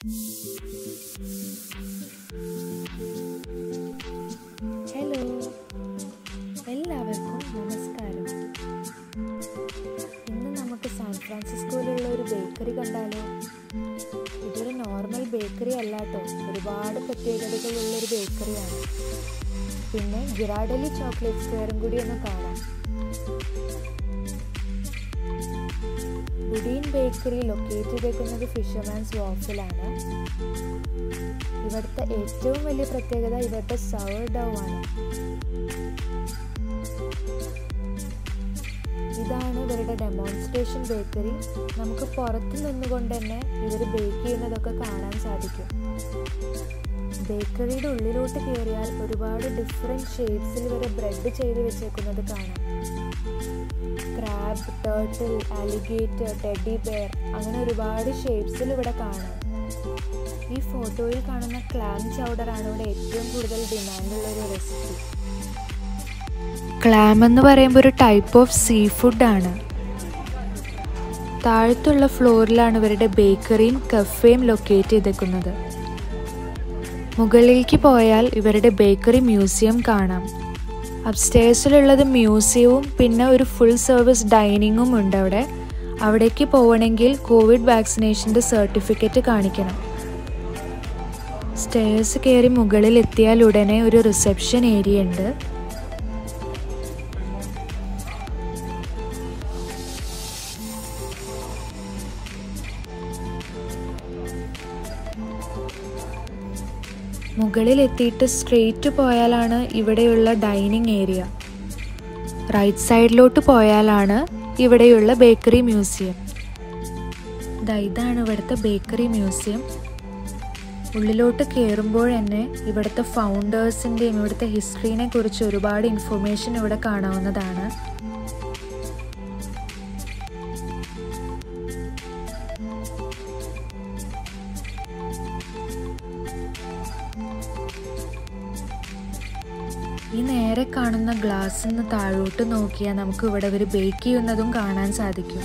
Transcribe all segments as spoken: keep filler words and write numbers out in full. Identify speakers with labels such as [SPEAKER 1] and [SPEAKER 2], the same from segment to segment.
[SPEAKER 1] Hello, എല്ലാവർക്കും നമസ്കാരം. ഇന്ന് നമുക്ക് സാൻ ഫ്രാൻസിസ്കോയിലുള്ള ഒരു ബേക്കറി കണ്ടാലോ? ഇതൊരു നോർമൽ ബേക്കറി അല്ല കേട്ടോ, ഒരുപാട് പ്രത്യേകതകളുള്ളൊരു ബേക്കറിയാണ്. പിന്നെ ഗിറാഡെല്ലി ചോക്ലേറ്റ് സ്ക്വയറും കൂടി ഒന്ന് കാണാം. ബുഡിൻ ബേക്കറി ലൊക്കേറ്റ് ചെയ്തേക്കുന്നത് ഫിഷർമാൻസ് വോഫിലാണ്. ഇവിടുത്തെ ഏറ്റവും വലിയ പ്രത്യേകത ഇവിടുത്തെ sourdough ആണ്. ഇതാണ് ഇവരുടെ ഡെമോൺസ്ട്രേഷൻ ബേക്കറി. നമുക്ക് പുറത്തു നിന്നുകൊണ്ട് തന്നെ ഇവർ ബേക്ക് ചെയ്യുന്നതൊക്കെ കാണാൻ സാധിക്കും. ബേക്കറിയുടെ ഉള്ളിലോട്ട് കയറിയാൽ ഒരുപാട് ഡിഫറെൻറ്റ് ഷേപ്സിൽ ഇവരെ ബ്രെഡ് ചെയ്ത് വെച്ചേക്കുന്നത് കാണാം. Crab, turtle, alligator, teddy bear, അങ്ങനെ ഒരുപാട് ഷേപ്സിൽ ഇവിടെ കാണാം. ഈ ഫോട്ടോയിൽ കാണുന്ന ക്ലാം ചൗഡർ ആണ് ഇവിടെ ഏറ്റവും കൂടുതൽ ഡിമാൻഡുള്ള ഒരു റെസിപ്പി. ക്ലാം എന്ന് പറയുമ്പോൾ ഒരു ടൈപ്പ് ഓഫ് സീ ഫുഡാണ്. താഴത്തുള്ള ഫ്ലോറിലാണ് ഇവരുടെ ബേക്കറിയും കഫേയും ലൊക്കേറ്റ് ചെയ്തേക്കുന്നത്. മുകളിലേക്ക് പോയാൽ ഇവരുടെ ബേക്കറി മ്യൂസിയം കാണാം. അപ്സ്റ്റേഴ്സിലുള്ളത് മ്യൂസിയവും പിന്നെ ഒരു ഫുൾ സർവീസ് ഡൈനിങ്ങും ഉണ്ട് അവിടെ. അവിടേക്ക് പോകണമെങ്കിൽ കോവിഡ് വാക്സിനേഷൻ്റെ സർട്ടിഫിക്കറ്റ് കാണിക്കണം. സ്റ്റെയർസ് കയറി മുകളിൽ എത്തിയാൽ ഉടനെ ഒരു റിസപ്ഷൻ ഏരിയ ഉണ്ട്. മുകളിൽ എത്തിയിട്ട് സ്ട്രെയിറ്റ് പോയാലാണ് ഇവിടെയുള്ള ഡൈനിങ് ഏരിയ. റൈറ്റ് സൈഡിലോട്ട് പോയാലാണ് ഇവിടെയുള്ള ബേക്കറി മ്യൂസിയം. ഇതാണ് ഇവിടുത്തെ ബേക്കറി മ്യൂസിയം. ഉള്ളിലോട്ട് കയറുമ്പോൾ തന്നെ ഇവിടുത്തെ ഫൗണ്ടേഴ്സിൻ്റെയും ഇവിടുത്തെ ഹിസ്റ്ററിനെ കുറിച്ച് ഒരുപാട് ഇൻഫർമേഷൻ ഇവിടെ കാണാവുന്നതാണ്. ഈ നേരെ കാണുന്ന ഗ്ലാസ്സിൽ നിന്ന് താഴോട്ട് നോക്കിയാൽ നമുക്ക് ഇവിടെ ഒരു ബേക്ക് ചെയ്യുന്നതും കാണാൻ സാധിക്കും.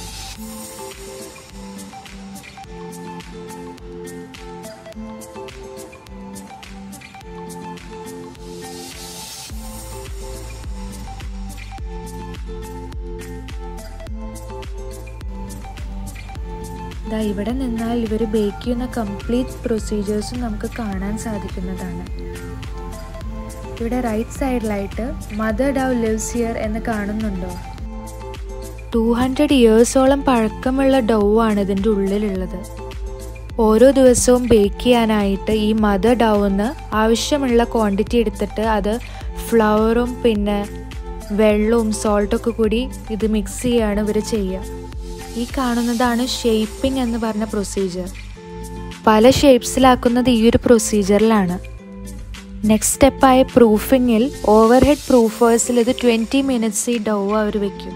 [SPEAKER 1] ദാ ഇവിടെ നിന്നാൽ ഇവർ ബേക്ക് ചെയ്യുന്ന കംപ്ലീറ്റ് പ്രൊസീജിയേഴ്സും നമുക്ക് കാണാൻ സാധിക്കുന്നതാണ്. ഇവിടെ റൈറ്റ് സൈഡിലായിട്ട് മദർ ഡൗ ലിവ്സ് ഹിയർ എന്ന് കാണുന്നുണ്ടോ? ടു ഹൺഡ്രഡ് ഇയേഴ്സോളം പഴക്കമുള്ള ഡൗ ആണ് ഇതിൻ്റെ ഉള്ളിലുള്ളത്. ഓരോ ദിവസവും ബേക്ക് ചെയ്യാനായിട്ട് ഈ മദർ ഡൗന്ന് ആവശ്യമുള്ള ക്വാണ്ടിറ്റി എടുത്തിട്ട് അത് ഫ്ലവറും പിന്നെ വെള്ളവും സോൾട്ടൊക്കെ കൂടി ഇത് മിക്സ് ചെയ്യാണ് ഇവർ ചെയ്യുക. ഈ കാണുന്നതാണ് ഷേപ്പിംഗ് എന്ന് പറഞ്ഞ പ്രൊസീജിയർ. പല ഷേപ്സിലാക്കുന്നത് ഈ ഒരു പ്രൊസീജിയറിലാണ്. നെക്സ്റ്റ് സ്റ്റെപ്പായ പ്രൂഫിങ്ങിൽ ഓവർ ഹെഡ് പ്രൂഫേഴ്സിൽ ഇത് ട്വൻറ്റി മിനിറ്റ്സ് ഈ ഡൗ അവർ വയ്ക്കും.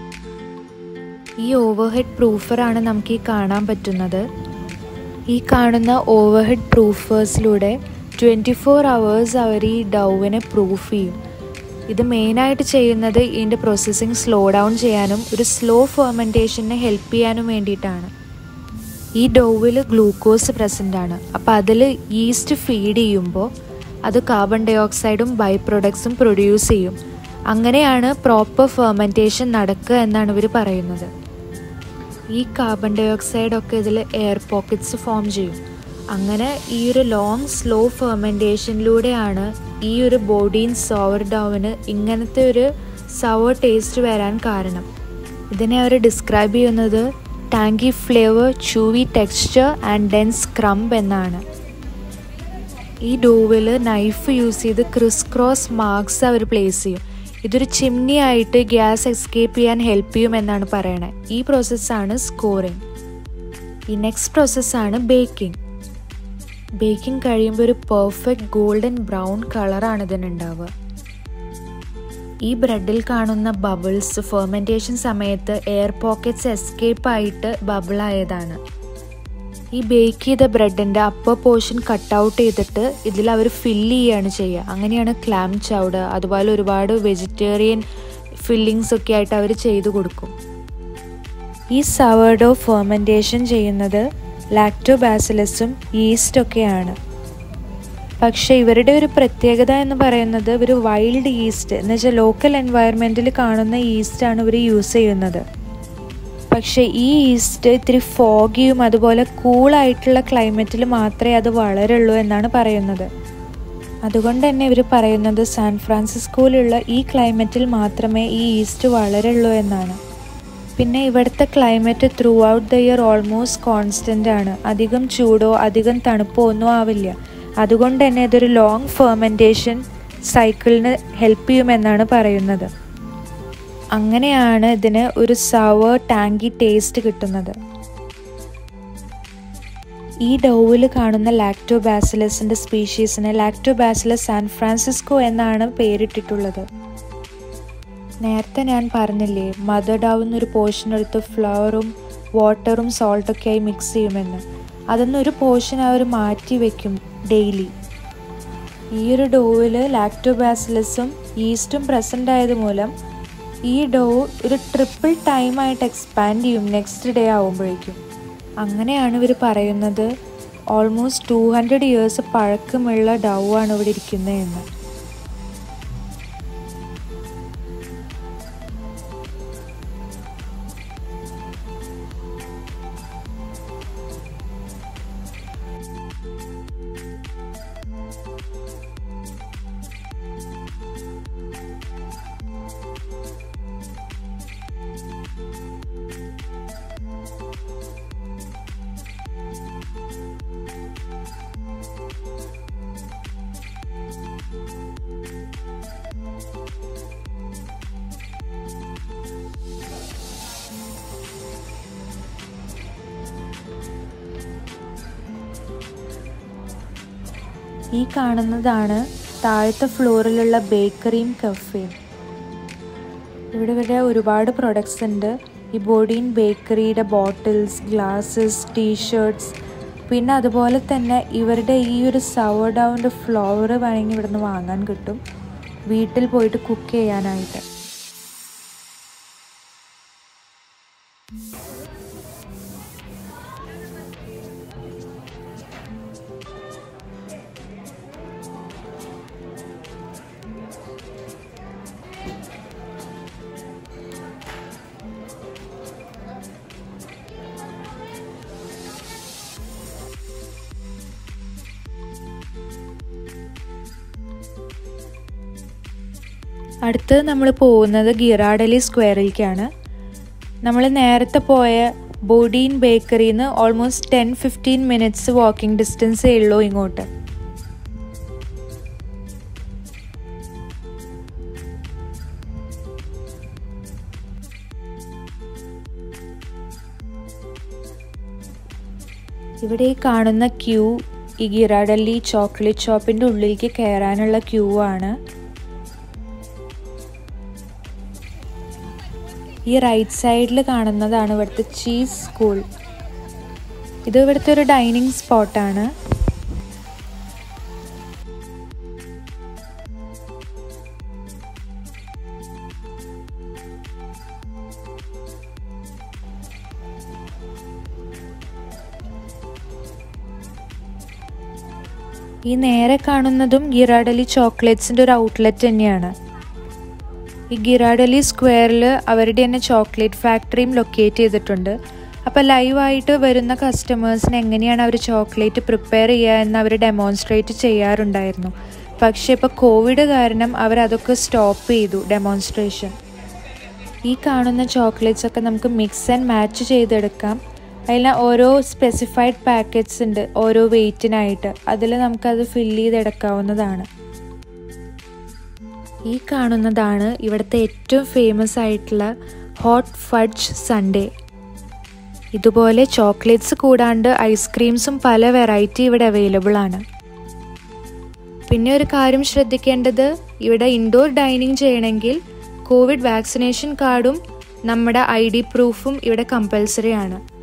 [SPEAKER 1] ഈ ഓവർ ഹെഡ് പ്രൂഫറാണ് നമുക്ക് ഈ കാണാൻ പറ്റുന്നത്. ഈ കാണുന്ന ഓവർ ഹെഡ് പ്രൂഫേഴ്സിലൂടെ ട്വൻറ്റി ഫോർ അവേഴ്സ് അവർ ഈ ഡൗവിനെ പ്രൂഫ് ചെയ്യും. ഇത് മെയിനായിട്ട് ചെയ്യുന്നത് ഇതിൻ്റെ പ്രോസസ്സിങ് സ്ലോ ഡൗൺ ചെയ്യാനും ഒരു സ്ലോ ഫെർമെൻറ്റേഷനെ ഹെൽപ്പ് ചെയ്യാനും വേണ്ടിയിട്ടാണ്. ഈ ഡൗവിൽ ഗ്ലൂക്കോസ് പ്രസൻ്റ് ആണ്. അപ്പോൾ അതിൽ ഈസ്റ്റ് ഫീഡ് ചെയ്യുമ്പോൾ അത് കാർബൺ ഡൈ ഓക്സൈഡും ബൈ പ്രൊഡക്ട്സും പ്രൊഡ്യൂസ് ചെയ്യും. അങ്ങനെയാണ് പ്രോപ്പർ ഫെർമെൻറ്റേഷൻ നടക്കുക എന്നാണ് ഇവർ പറയുന്നത്. ഈ കാർബൺ ഡൈ ഓക്സൈഡൊക്കെ ഇതിൽ എയർ പോക്കറ്റ്സ് ഫോം ചെയ്യും. അങ്ങനെ ഈ ഒരു ലോങ് സ്ലോ ഫെർമെൻറ്റേഷനിലൂടെയാണ് ഈ ഒരു ബോഡീൻ സോർഡൌവിന് ഇങ്ങനത്തെ ഒരു സവർ ടേസ്റ്റ് വരാൻ കാരണം. ഇതിനെ അവർ ഡിസ്ക്രൈബ് ചെയ്യുന്നത് tangy flavour, chewy texture and dense crumb എന്നാണ്. ഈ ഡോവിൽ നൈഫ് യൂസ് ചെയ്ത് ക്രിസ് ക്രോസ് മാർക്സ് അവർ പ്ലേസ് ചെയ്യും. ഇതൊരു ചിമ്നി ആയിട്ട് ഗ്യാസ് എസ്കേപ്പ് ചെയ്യാൻ ഹെൽപ്പ് ചെയ്യും എന്നാണ് പറയണത്. ഈ പ്രോസസ്സാണ് സ്കോറിങ്. ഈ നെക്സ്റ്റ് പ്രോസസ്സാണ് ബേക്കിംഗ്. ബേക്കിംഗ് കഴിയുമ്പോൾ ഒരു പെർഫെക്റ്റ് ഗോൾഡൻ ബ്രൗൺ കളറാണ് ഇതിനുണ്ടാവുക. ഈ ബ്രെഡിൽ കാണുന്ന ബബിൾസ് ഫെർമെൻറ്റേഷൻ സമയത്ത് എയർ പോക്കറ്റ്സ് എസ്കേപ്പ് ആയിട്ട് ബബിളായതാണ്. ഈ ബേക്ക് ചെയ്ത ബ്രെഡിൻ്റെ അപ്പർ പോർഷൻ കട്ട് ഔട്ട് ചെയ്തിട്ട് ഇതിൽ അവർ ഫില്ല് ചെയ്യുകയാണ് ചെയ്യുക. അങ്ങനെയാണ് ക്ലാം ചൗഡർ, അതുപോലെ ഒരുപാട് വെജിറ്റേറിയൻ ഫില്ലിങ്സ് ഒക്കെ ആയിട്ട് അവർ ചെയ്തു കൊടുക്കും. ഈ സവർഡോ ഫെർമെൻറ്റേഷൻ ചെയ്യുന്നത് ലാക്ടോബാസിലസും ഈസ്റ്റൊക്കെയാണ്. പക്ഷേ ഇവരുടെ ഒരു പ്രത്യേകത എന്ന് പറയുന്നത് ഇവർ വൈൽഡ് ഈസ്റ്റ് എന്ന് വെച്ചാൽ ലോക്കൽ എൻവയറമെൻറ്റിൽ കാണുന്ന ഈസ്റ്റാണ് ഇവർ യൂസ് ചെയ്യുന്നത്. പക്ഷേ ഈ ഈസ്റ്റ് ഇത്തിരി ഫോഗിയും അതുപോലെ കൂളായിട്ടുള്ള ക്ലൈമറ്റിൽ മാത്രമേ അത് വളരുള്ളൂ എന്നാണ് പറയുന്നത്. അതുകൊണ്ട് തന്നെ ഇവർ പറയുന്നത് സാൻ ഫ്രാൻസിസ്കോയിലുള്ള ഈ ക്ലൈമറ്റിൽ മാത്രമേ ഈ ഈസ്റ്റ് വളരുള്ളൂ എന്നാണ്. പിന്നെ ഇവിടുത്തെ climate throughout the year almost constant ആണ്. അധികം ചൂടോ അധികം തണുപ്പോ ഒന്നും ആവില്ല. അതുകൊണ്ട് തന്നെ ഇതൊരു ലോങ് ഫെർമെൻറ്റേഷൻ സൈക്കിളിന് ഹെൽപ്പ് ചെയ്യുമെന്നാണ് പറയുന്നത്. അങ്ങനെയാണ് ഇതിന് ഒരു സവർ ടാങ്കി ടേസ്റ്റ് കിട്ടുന്നത്. ഈ ഡൗവിൽ കാണുന്ന ലാക്ടോബാസിലസിൻ്റെ സ്പീഷീസിന് ലാക്ടോബാസിലസ് സാൻ ഫ്രാൻസിസ്കോ എന്നാണ് പേരിട്ടിട്ടുള്ളത്. നേരത്തെ ഞാൻ പറഞ്ഞില്ലേ മദർ ഡൗന്നൊരു പോർഷൻ എടുത്ത് ഫ്ലവറും വാട്ടറും സോൾട്ടൊക്കെ ആയി മിക്സ് ചെയ്യുമെന്ന്. അതൊന്നൊരു പോർഷൻ അവർ മാറ്റി വയ്ക്കും ഡെയിലി. ഈ ഒരു ഡോവിൽ ലാക്ടോബാസിലസും ഈസ്റ്റും പ്രസൻ്റ് ആയത് മൂലം ഈ ഡോ ഒരു ട്രിപ്പിൾ ടൈമായിട്ട് എക്സ്പാൻഡ് ചെയ്യും നെക്സ്റ്റ് ഡേ ആവുമ്പോഴേക്കും. അങ്ങനെയാണ് ഇവർ പറയുന്നത് ഓൾമോസ്റ്റ് ടു ഹൺഡ്രഡ് ഇയേഴ്സ് പഴക്കമുള്ള ഡൗ ആണ് ഇവിടെ ഇരിക്കുന്നതെന്ന്. ഈ കാണുന്നതാണ് താഴത്തെ ഫ്ലോറിലുള്ള ബേക്കറിയും കഫേയും. ഇവിടെ ഇവിടെ ഒരുപാട് പ്രൊഡക്ട്സ് ഉണ്ട്. ഈ ബോഡിൻ ബേക്കറിയുടെ ബോട്ടിൽസ്, ഗ്ലാസ്സസ്, ടീഷർട്ട്സ്, പിന്നെ അതുപോലെ തന്നെ ഇവരുടെ ഈ ഒരു സോർഡൌവിൻ്റെ ഫ്ലോർ വേണമെങ്കിൽ ഇവിടുന്ന് വാങ്ങാൻ കിട്ടും വീട്ടിൽ പോയിട്ട് കുക്ക് ചെയ്യാനായിട്ട്. അടുത്തത് നമ്മൾ പോകുന്നത് ഗിറാഡലി സ്ക്വയറിലേക്കാണ്. നമ്മൾ നേരത്തെ പോയ ബോഡീൻ ബേക്കറിയിൽ നിന്ന് almost ten fifteen minutes walking ഡിസ്റ്റൻസേ ഉള്ളൂ ഇങ്ങോട്ട്. ഇവിടെ ഈ കാണുന്ന ക്യൂ ഈ ഗിറാഡലി ചോക്ലേറ്റ് ഷോപ്പിൻ്റെ ഉള്ളിലേക്ക് കയറാനുള്ള ക്യൂ ആണ്. ഈ റൈറ്റ് സൈഡിൽ കാണുന്നതാണ് ഇവിടുത്തെ ചീസ് സ്കൂൾ. ഇത് ഇവിടുത്തെ ഒരു ഡൈനിങ് സ്പോട്ടാണ്. ഈ നേരെ കാണുന്നതും ഗിറാഡലി ചോക്ലേറ്റ്സിൻ്റെ ഒരു ഔട്ട്ലെറ്റ് തന്നെയാണ്. ഈ ഗിറാഡലി സ്ക്വയറിൽ അവരുടെ തന്നെ ചോക്ലേറ്റ് ഫാക്ടറിയും ലൊക്കേറ്റ് ചെയ്തിട്ടുണ്ട്. അപ്പോൾ ലൈവായിട്ട് വരുന്ന കസ്റ്റമേഴ്സിന് എങ്ങനെയാണ് അവർ ചോക്ലേറ്റ് പ്രിപ്പയർ ചെയ്യുക എന്ന് അവർ ഡെമോൺസ്ട്രേറ്റ് ചെയ്യാറുണ്ടായിരുന്നു. പക്ഷേ ഇപ്പോൾ കോവിഡ് കാരണം അവരതൊക്കെ സ്റ്റോപ്പ് ചെയ്തു ഡെമോൺസ്ട്രേഷൻ. ഈ കാണുന്ന ചോക്ലേറ്റ്സ് ഒക്കെ നമുക്ക് മിക്സ് ആൻഡ് മാച്ച് ചെയ്തെടുക്കാം. അതിൽ ഓരോ സ്പെസിഫൈഡ് പാക്കറ്റ്സ് ഉണ്ട് ഓരോ വെയ്റ്റിനായിട്ട്. അതിൽ നമുക്കത് ഫില്ല് ചെയ്തെടുക്കാവുന്നതാണ്. ഈ കാണുന്നതാണ് ഇവിടുത്തെ ഏറ്റവും ഫേമസ് ആയിട്ടുള്ള ഹോട്ട് ഫഡ്ജ് സൺഡേ. ഇതുപോലെ ചോക്ലേറ്റ്സ് കൂടാണ്ട് ഐസ്ക്രീംസും പല വെറൈറ്റി ഇവിടെ അവൈലബിൾ ആണ്. പിന്നെ ഒരു കാര്യം ശ്രദ്ധിക്കേണ്ടത്, ഇവിടെ ഇൻഡോർ ഡൈനിങ് ചെയ്യണമെങ്കിൽ കോവിഡ് വാക്സിനേഷൻ കാർഡും നമ്മുടെ ഐ ഡി പ്രൂഫും ഇവിടെ കമ്പൽസറി ആണ്.